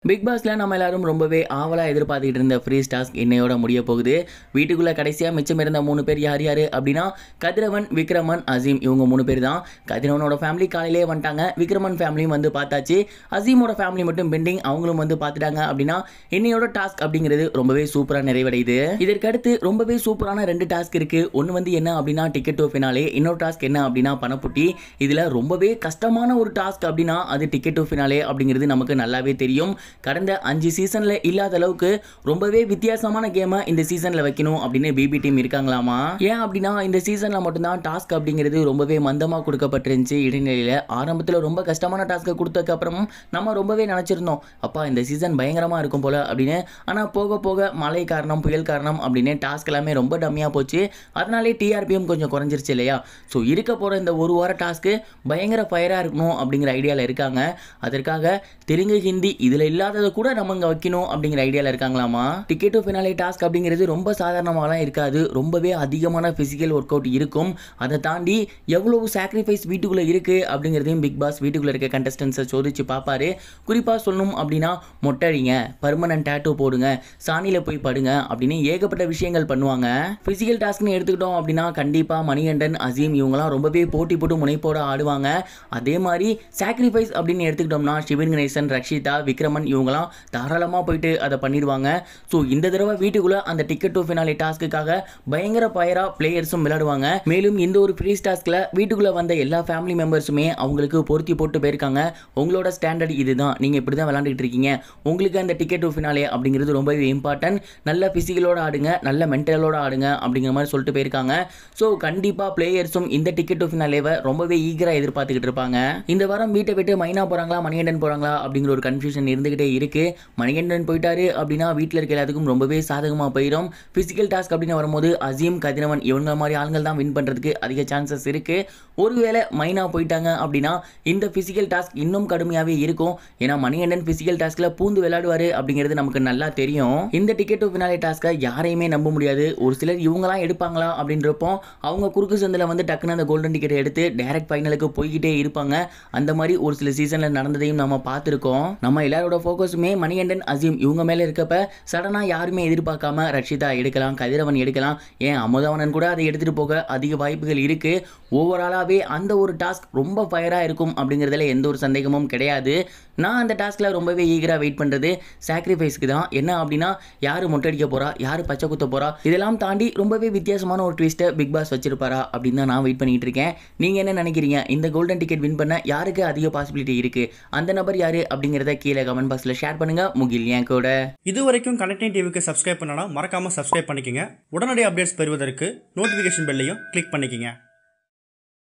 Big பாஸ்ல நம்ம எல்லாரும் ரொம்பவே ஆவலா எதிர்பார்த்துக்கிட்டு இருந்த ஃப்ரீ டாஸ்க் இன்னையோட முடிய போகுது. வீட்டுக்குள்ள கடைசியா மிச்சம் இருந்த 3 பேர் யார் யாரு அப்படின்னா கதிரவன், விக்ரமன், அசீம் இவங்க 3 பேர் தான். கதிரவனோட ஃபேமிலி காலையிலேயே வந்துட்டாங்க. விக்ரமன் ஃபேமிலியும் வந்து பார்த்தாச்சு. அசீமோட ஃபேமிலி மட்டும் பெண்டிங், அவங்களும் வந்து பார்த்துட்டாங்க. அப்படின்னா இன்னையோட டாஸ்க் அப்படிங்கிறது ரொம்பவே சூப்பரா நிறைவடையுது. இதற்கு அடுத்து ரொம்பவே சூப்பரான 2 டாஸ்க் இருக்கு. ஒன்னு வந்து என்ன அப்படின்னா டிக்கெட் டு ஃபினாலே, இன்னொரு டாஸ்க் என்ன அப்படின்னா பணப்புட்டி. இதுல ரொம்பவே கஷ்டமான ஒரு டாஸ்க் அப்படின்னா அது டிக்கெட் டு ஃபினாலே அப்படிங்கிறது நமக்கு நல்லாவே தெரியும். கடந்த 5 சீசன்ல இல்லாத அளவுக்கு ரொம்பவே வித்தியாசமான கேமை இந்த சீசன்ல வைக்கணும் அப்படின்னு பிபி டீம் இருக்காங்களாமா. ஏன் அப்படின்னா இந்த சீசன்ல மட்டும்தான் டாஸ்க் அப்படிங்கிறது ரொம்பவே மந்தமா கொடுக்கப்பட்டிருந்துச்சு. இடைநிலையில ஆரம்பத்தில் ரொம்ப கஷ்டமான டாஸ்க்கை கொடுத்ததுக்கு அப்புறம் நம்ம ரொம்பவே நினைச்சிருந்தோம் அப்பா இந்த சீசன் பயங்கரமா இருக்கும் போல அப்படின்னு. ஆனா போக போக மழை காரணம், புயல் காரணம் அப்படின்னு டாஸ்க் எல்லாமே ரொம்ப டம்மியா போச்சு. அதனாலே டிஆர்பியும் கொஞ்சம் குறைஞ்சிருச்சு இல்லையா. ஸோ இருக்க போற இந்த ஒரு வார டாஸ்க்கு பயங்கர ஃபயரா இருக்கணும் அப்படிங்கிற ஐடியாவில் இருக்காங்க. அதற்காக தெலுங்கு, ஹிந்தி இதுல இல்லாததை கூட நம்ம இங்க வைக்கணும் அப்படிங்கிற ஐடியால இருக்காங்களாமா. டிக்கெட் டு ஃபினாலே டாஸ்க் அப்படிங்கிறது ரொம்ப சாதாரணமாலாம் இருக்காது. ரொம்பவே அதிகமான பிசிக்கல் ஒர்க் அவுட் இருக்கும். அதை தாண்டி எவ்வளவு சாக்ரிஃபைஸ் வீட்டுக்குள்ள இருக்கு அப்படிங்கிறதையும் பிக் பாஸ் வீட்டுக்குள்ள இருக்க கண்டஸ்டன்ஸை சோதிச்சு பார்ப்பாரு. குறிப்பா சொல்லணும் அப்படின்னா மொட்டடிங்க, பர்மனன்ட் டேட்டூ போடுங்க, சாணியில போய் படுங்க அப்படின்னு ஏகப்பட்ட விஷயங்கள் பண்ணுவாங்க. பிசிக்கல் டாஸ்க்னு எடுத்துக்கிட்டோம் அப்படின்னா கண்டிப்பா மணிகண்டன், அசீம் இவங்கலாம் ரொம்பவே போட்டி போட்டு முனைப்போட ஆடுவாங்க. அதே மாதிரி சாக்ரிஃபைஸ் அப்படின்னு எடுத்துக்கிட்டோம்னா சிவன் கணேசன், ரக்ஷிதா, விக்ரமன் இவங்கலாம் தாராளமாக போயிட்டு அதை பண்ணிடுவாங்க. ஸோ இந்த தடவை வீட்டுக்குள்ள அந்த டிக்கெட் டு ஃபினாலே டாஸ்க்குக்காக பயங்கர பயரா பிளேயர்ஸும் விளையாடுவாங்க. மேலும் இந்த ஒரு ஃப்ரீ டாஸ்க்ல வீட்டுக்குள்ள வந்த எல்லா ஃபேமிலி மெம்பர்ஸுமே அவங்களுக்கு பொருத்தி போட்டு போயிருக்காங்க. உங்களோட ஸ்டாண்டர்ட் இதுதான், நீங்க இப்படி தான் விளையாண்டுட்டு இருக்கீங்க, உங்களுக்கு அந்த டிக்கெட் டு ஃபினாலே அப்படிங்கிறது ரொம்பவே இம்பார்ட்டன்ட், நல்ல பிசிக்கலோட ஆடுங்க, நல்ல மென்டலோட ஆடுங்க அப்படிங்கிற மாதிரி சொல்லிட்டு போயிருக்காங்க. ஸோ கண்டிப்பா பிளேயர்ஸும் இந்த டிக்கெட் டு ஃபினாலேவை ரொம்பவே ஈகரா எதிர்பார்த்துக்கிட்டு இருப்பாங்க. இந்த வாரம் வீட்டை விட்டு மைனா போறாங்களா, மணிகண்டன் போறாங்களா அப்படிங்கிற ஒரு கன்ஃபியூஷன் இருந்துகிட்டே இருக்கு. மணிகண்டன் போயிட்டாரு அப்படின்னா வீட்டில் இருக்க எல்லாத்துக்கும் ரொம்பவே சாதகமாக போயிடும். பிசிக்கல் டாஸ்க் அப்படின்னு வரும்போது அசீம், கதிரவன் இவங்க மாதிரி ஆண்கள் தான் வின் பண்ணுறதுக்கு அதிக சான்சஸ் இருக்கு. ஒருவேளை மைனா போயிட்டாங்க அப்படின்னா இந்த பிசிக்கல் டாஸ்க் இன்னும் கடுமையாகவே இருக்கும். ஏன்னா மணிகண்டன் பிசிக்கல் டாஸ்க்ல பூந்து விளையாடுவாரு அப்படிங்கிறது நமக்கு நல்லா தெரியும். இந்த டிக்கெட் டு ஃபினாலே டாஸ்க்கை யாரையுமே நம்ப முடியாது. ஒரு சிலர் இவங்களாம் எடுப்பாங்களா அப்படின்றப்போ அவங்க குறுக்கு சந்தில் வந்து டக்குன்னு அந்த கோல்டன் டிக்கெட் எடுத்து டைரக்ட் ஃபைனலுக்கு போய்கிட்டே இருப்பாங்க. அந்த மாதிரி ஒரு சில சீசன்ல நடந்ததையும் நம்ம பார்த்துருக்கோம். நம்ம எல்லாரோட ஃபோக்கஸுமே மணிகண்டன், அசீம் இவங்க மேல இருக்கப்ப சடனா யாருமே எதிர்பார்க்காம ரக்ஷிதா எடுக்கலாம், கதிரவன் எடுக்கலாம், ஏன் அமுதவனன் கூட அதை எடுத்துட்டு போக அதிக வாய்ப்புகள் இருக்கு. ஓவராலாவே அந்த ஒரு டாஸ்க் ரொம்ப ஃபயரா இருக்கும் அப்படிங்கிறதுல எந்த ஒரு சந்தேகமும் கிடையாது. நான் அந்த டாஸ்க்ல ரொம்பவே ஈகரா வெயிட் பண்றது சாக்ரிஃபைஸ்க்கு தான். என்ன அப்படின்னா யாரு மொட்டடிக்க போறா, யாரு பச்சை குத்த போறா, இதெல்லாம் தாண்டி ரொம்பவே வித்தியாசமான ஒரு ட்விஸ்ட்டை பிக் பாஸ் வச்சிருப்பாரா அப்படின்னு தான் நான் வெயிட் பண்ணிட்டு இருக்கேன். நீங்க என்ன நினைக்கிறீங்க? இந்த கோல்டன் டிக்கெட் வின் பண்ண யாருக்கு அதிக பாசிபிலிட்டி இருக்கு? அந்த நபர் யாரு அப்படிங்கிறத கீழே கமெண்ட் பாக்ஸ்ல ஷேர் பண்ணுங்க. முகில் ஏன் கூட இது வரைக்கும் கனெக்டிங் டிவிக்கு சப்ஸ்கிரைப் பண்ணனா மறக்காம சப்ஸ்கிரைப் பண்ணிக்கங்க. உடனடி அப்டேட்ஸ் பெறுவதற்கு நோட்டிஃபிகேஷன் பெல்லையும் கிளிக் பண்ணிக்கங்க.